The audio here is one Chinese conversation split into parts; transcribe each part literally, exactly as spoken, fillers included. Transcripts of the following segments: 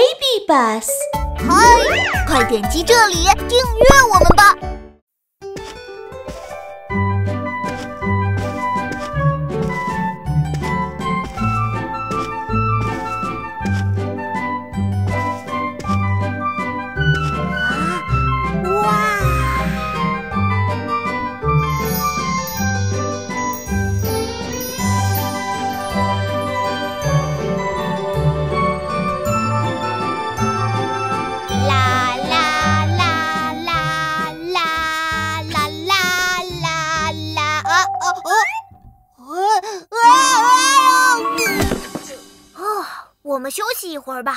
Baby Bus。 嗨，快点击这里订阅我们吧！我们休息一会儿吧。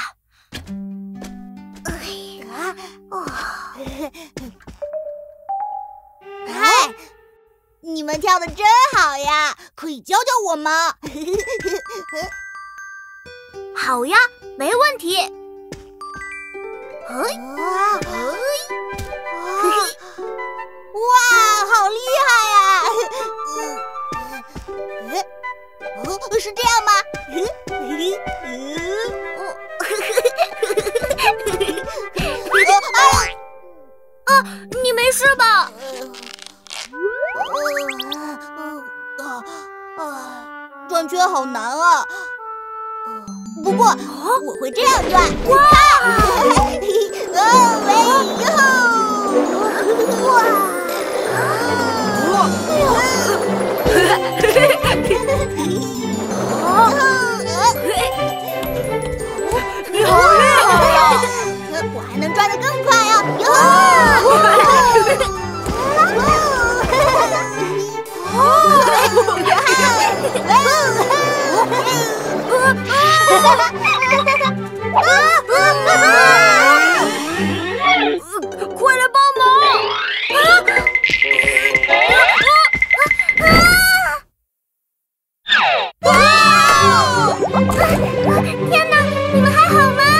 哎，你们跳得真好呀，可以教教我吗？好呀，没问题。哎，哇，好厉害呀！呃，是这样吗？啊，你没事吧？转圈好难啊！不过我会这样转。哇！哦喂哟！哇！你好厉害呀！我还能转得更快啊！快来帮忙！天哪，你们还好吗？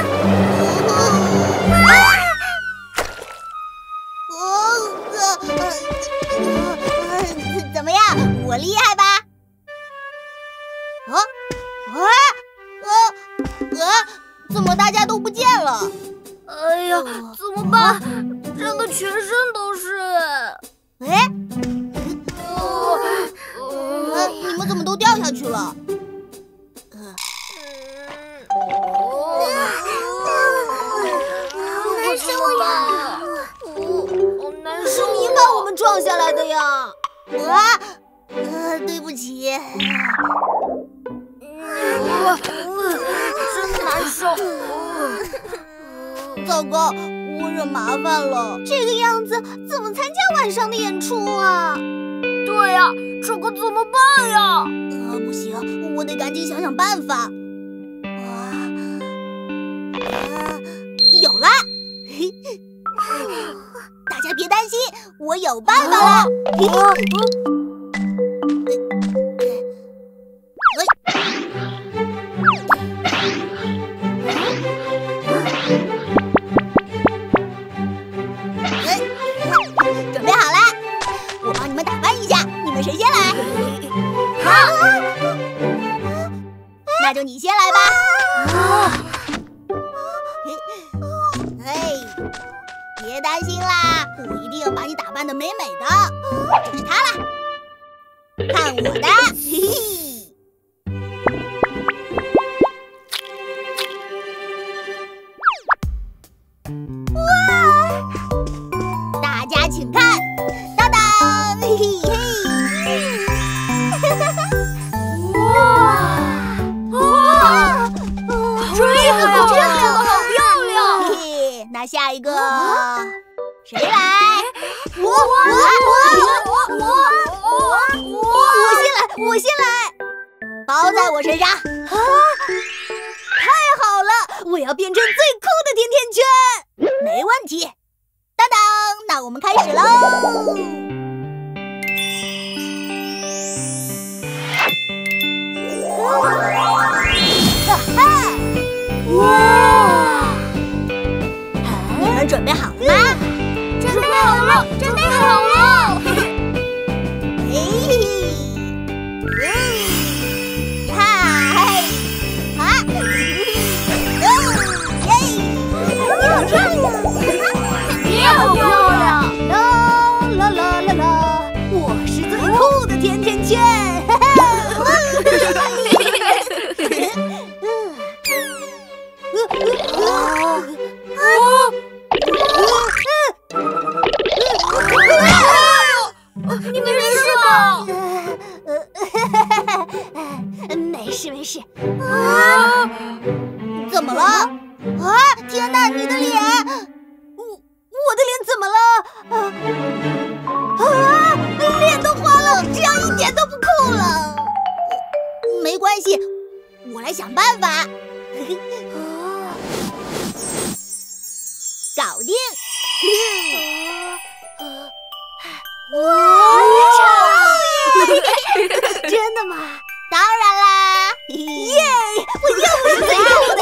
怎么样，我厉害吧？啊啊啊啊！怎么大家都不见了？哎呀，怎么办？震得全身都是。哎，呃，你们怎么都掉下去了？好难受呀！好难受！是你把我们撞下来的呀！啊，呃，对不起。呃，真难受。糟糕，我惹麻烦了。这个样子怎么参加晚上的演出啊？对呀，这可怎么办呀？呃，不行，我得赶紧想想办法。啊，啊，有了！大家别担心，我有办法了。啊啊准备好了，我帮你们打扮一下，你们谁先来？好，那就你先来吧。哎，别担心啦，我一定把你打扮得美美的。就是它啦，看我的！嘿嘿。请看，当当，嘿嘿嘿！哇哇，真厉害啊！这样跳得好漂亮。嘿嘿，那下一个谁来？我我我我我我我先来，我先来，包在我身上。啊！太好了，我要变成最酷的甜甜圈。没问题。当当，那我们开始喽！哈哈！哇！你们准备好了吗？准备好了，准备好了！嘿嘿，嘿，哈嘿，哈，哦耶！ 啊！天哪，你的脸！我我的脸怎么了？啊啊！脸都花了，这样一点都不酷了。没关系，我来想办法。搞定！哇，超耶！真的吗？当然啦！耶！我又不是最酷的。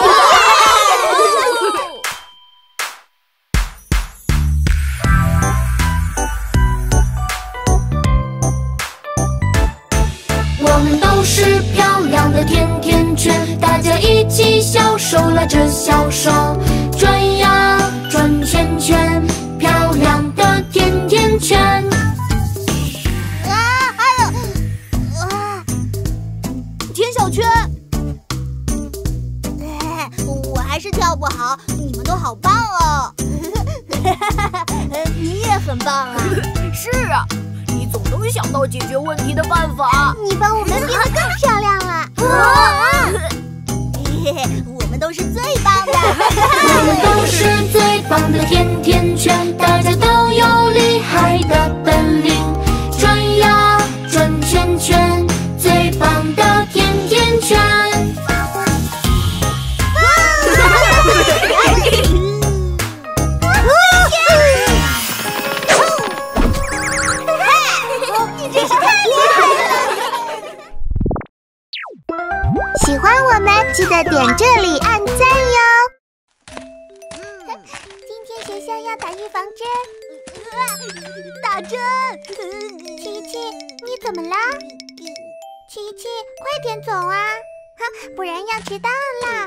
我们都是漂亮的甜甜圈，大家一起小手拉着小手，转呀转圈圈，漂亮的甜甜圈。 啊，还有啊，田小圈，我还是跳不好，你们都好棒哦！你也很棒啊！ 是啊。你总能想到解决问题的办法。 你把我们变得更漂亮了。啊！我们都是最棒的。 我们都是最棒的甜甜圈，大家都有厉害的本领，转呀转圈圈，最棒的甜甜圈。 喜欢我们，记得点这里按赞哟。今天学校要打预防针，打针。琪琪，你怎么了？琪琪，快点走啊，不然要迟到了。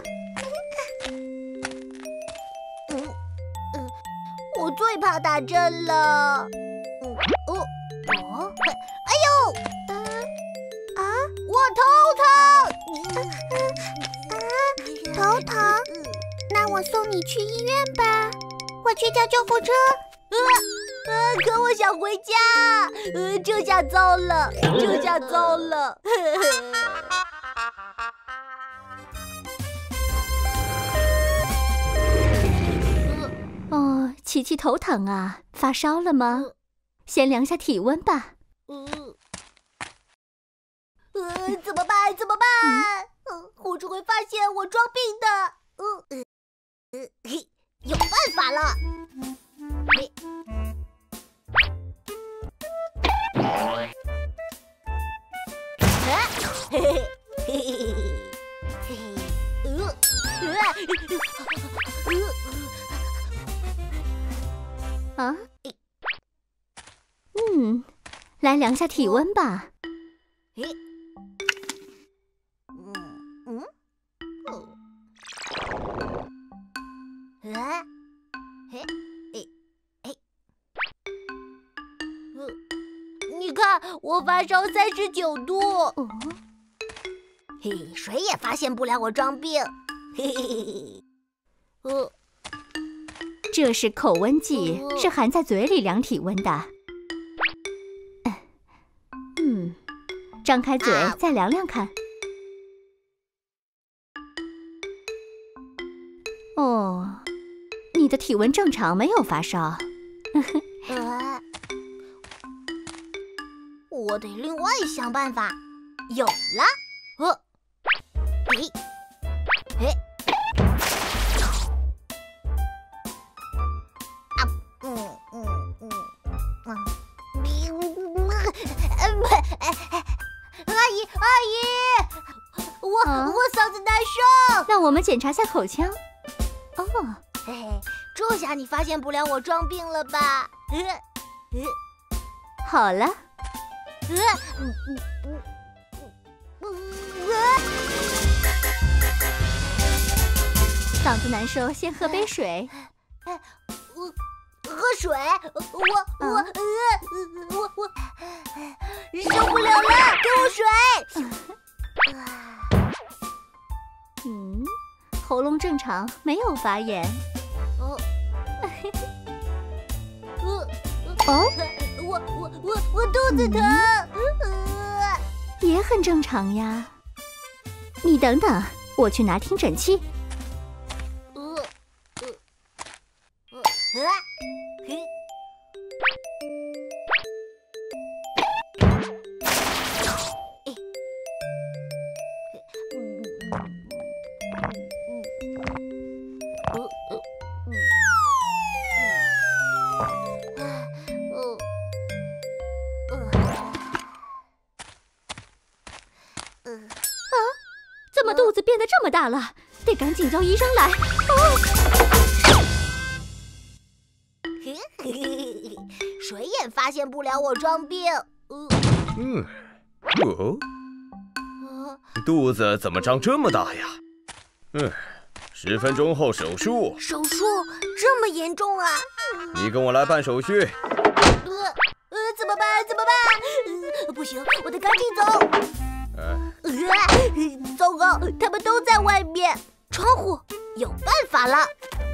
我最怕打针了。哦哦，哎呦！啊，我头疼。头疼？那我送你去医院吧。我去叫救护车。呃呃，可我想回家。呃，这下糟了，这下糟了。 哦，琪琪头疼啊，发烧了吗？先量下体温吧。 呃，呃，怎么办？怎么办？嗯，护士会发现我装病的。呃呃，嘿，有办法了。嘿，啊，嘿嘿嘿嘿嘿，呃呃啊，嗯，来量下体温吧。 嘿。嗯，哦，啊，嘿，哎，哎，呃，你看，我发烧三十九度。哦，嘿，谁也发现不了我装病。嘿嘿嘿，呃， 这是口温计， 哦、 是含在嘴里量体温的。嗯，张开嘴，啊、再量量看。哦，你的体温正常，没有发烧。 呃，我得另外想办法。有了，呃，哎，哎，啊，嗯嗯嗯嗯，阿姨阿姨，我、啊、我嗓子难受。 让我们检查下口腔。哦， 嘿嘿，这下你发现不了我装病了吧？呃呃， 好了。 呃嗯嗯嗯呃， 嗓子难受，先喝杯水。 呃，我喝水，我我呃我我受不了了，给我水。 嗯。喉咙正常，没有发炎。 哦， 哦， 我我我我肚子疼， 嗯、也很正常呀。你等等，我去拿听诊器。 呃怎么肚子变得这么大了？得赶紧叫医生来。哦， 谁也发现不了我装病。 嗯，哦，肚子怎么长这么大呀？嗯，十分钟后手术。 手术这么严重啊？ 你跟我来办手续。 呃呃，怎么办？怎么办？呃、不行，我得赶紧走。 呃， 糟糕，他们都在外面。窗户有办法了。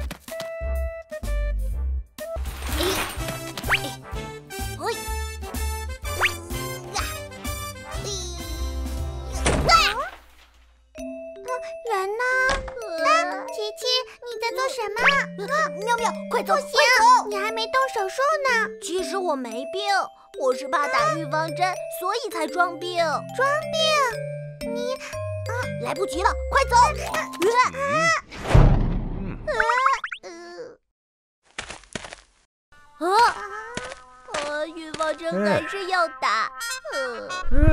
哎哎哎！ 人呢？啊，琪琪，你在做什么？ 啊，妙妙，快走！ 不行， 快走！ 你还没动手术呢。 其实我没病，我是怕打预防针，所以才装病。 装病？你啊，来不及了，快走！啊嗯， 啊啊！预防针还是要打。呃。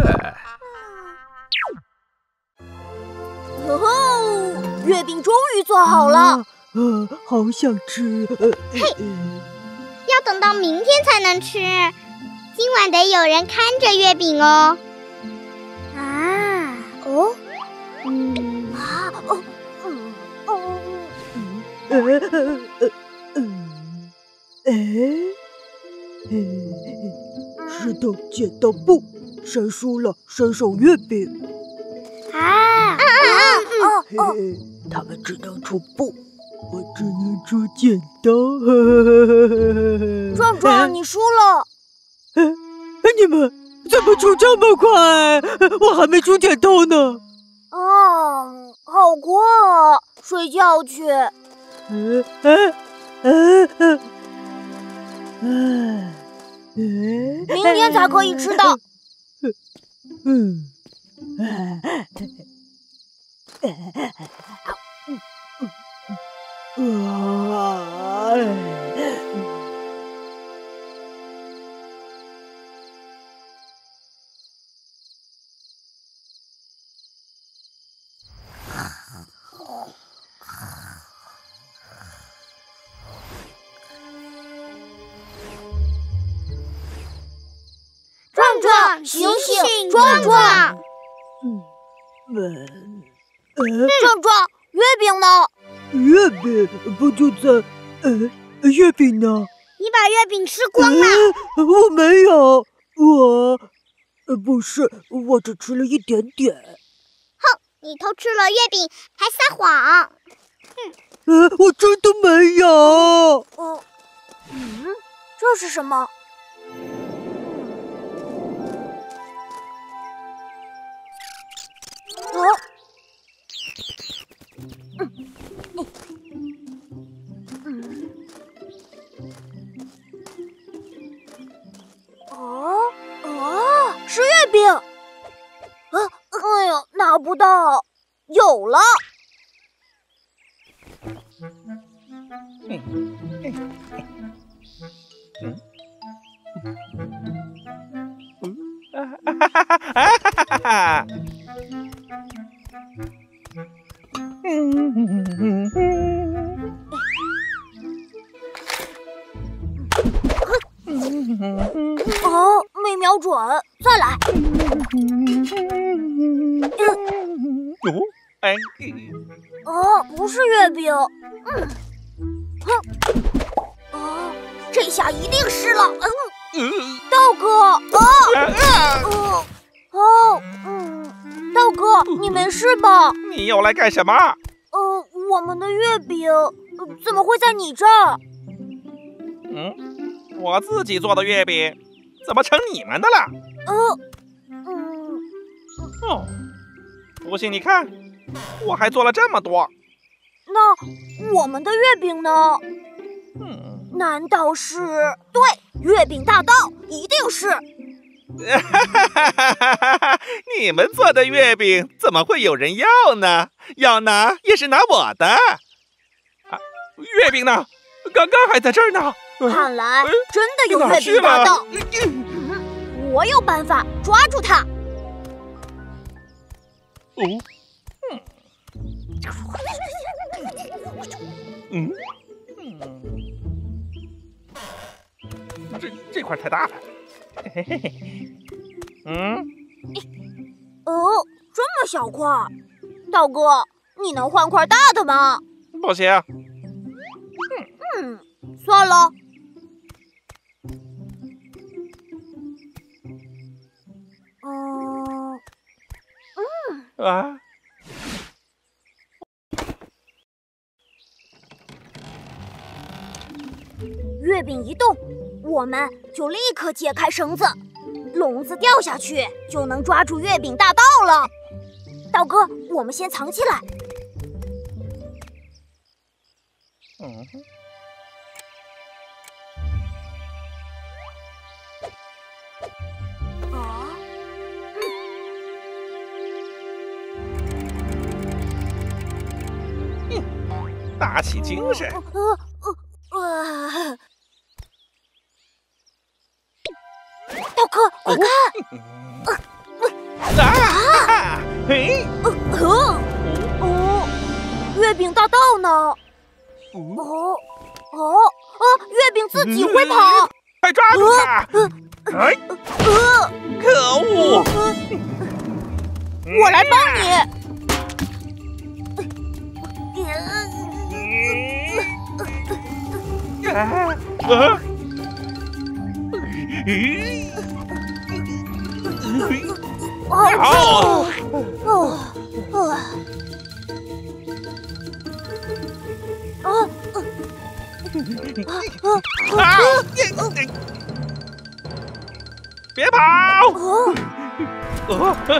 哦吼！月饼终于做好了。 呃，好想吃。 嘿，要等到明天才能吃。今晚得有人看着月饼哦。啊，哦，嗯， 啊，哦，嗯，哦， 嗯，呃呃呃嗯，哎，石头剪刀布，谁输了谁手月饼。 啊啊啊！ 哦嘿嘿，他们只能出布，我只能出剪刀。 壮壮，你输了。 哎，你们怎么出这么快？我还没出剪刀呢。 啊，好困啊，睡觉去。 嗯嗯嗯嗯嗯， 明天才可以吃的。 嗯。 壮壮，醒醒，壮壮！ 嗯，呃， 壮壮，月饼呢？ 月饼不就在……呃，月饼呢？ 你把月饼吃光了？ 呃、我没有，我……呃，不是，我只吃了一点点。 哼，你偷吃了月饼还撒谎！ 哼，呃，我真的没有。 哦，嗯，这是什么？哦，嗯嗯，哦哦，是月饼。啊，哎呀，拿不到，有了。哦，没瞄准，再来。 哦，哎， 哦，不是月饼。嗯，哼，哦，这下一定是了。嗯，道哥，啊，哦，哦，嗯，道哥，你没事吧？ 你又来干什么？ 呃，我们的月饼怎么会在你这儿？ 嗯，我自己做的月饼，怎么成你们的了？ 呃，嗯， 哦，不信你看，我还做了这么多。 那我们的月饼呢？ 嗯， 难道是？对，月饼大盗，一定是。 你们做的月饼怎么会有人要呢？要拿也是拿我的。啊，月饼呢？刚刚还在这儿呢。 看来真的有月饼大盗。嗯，我有办法抓住他。 哦，嗯，嗯，这这块太大了。嘿嘿嘿，嗯， 哦，这么小块，道哥，你能换块大的吗？ 不行。 嗯，算了。嗯嗯啊。 月饼一动，我们就立刻解开绳子，笼子掉下去就能抓住月饼大盗了。道哥，我们先藏起来。 嗯。 啊， 嗯，打起精神。 呃呃呃，道哥，快看！ 啊！嘿！ 呃呃哦，月饼大盗呢？哦哦哦！月饼自己会跑， 快抓住他！哎！ 呃， 可恶！ 我来帮你。 啊啊！ 哦哦哦！啊！ 啊！别跑！ 哦！ 呃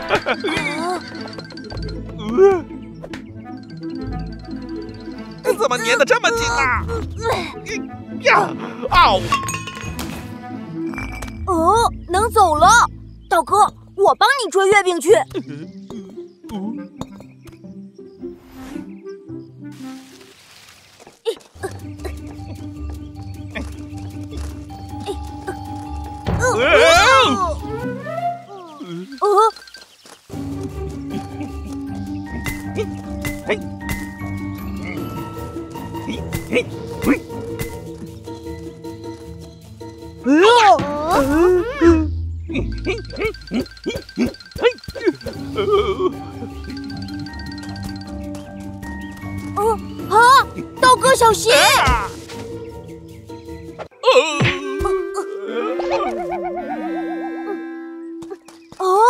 怎么粘得这么紧啊？呀！嗷！ 哦，能走了，道哥，我帮你追月饼去。呃， 嘿，嘿，嘿， 不要！ 哦啊，道哥小心！哦，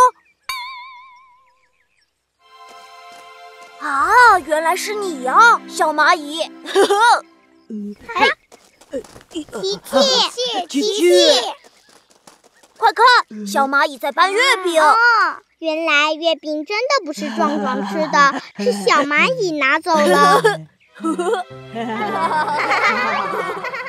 啊，原来是你呀，小蚂蚁！呵呵， 哎，琪琪，琪琪， 快看，小蚂蚁在搬月饼。 哦，原来月饼真的不是壮壮吃的，是小蚂蚁拿走了。